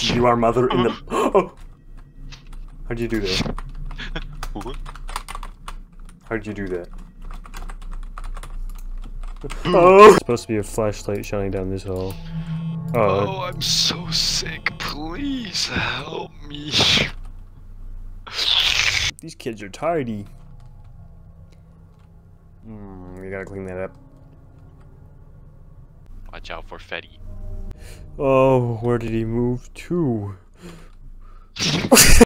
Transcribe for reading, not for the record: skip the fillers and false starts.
You are mother in the. Oh. How'd you do that? What? How'd you do that? Oh! It's supposed to be a flashlight shining down this hall. Oh, I'm so sick. Please help me. These kids are tidy. You gotta clean that up. Watch out for Freddy. Oh, where did he move to?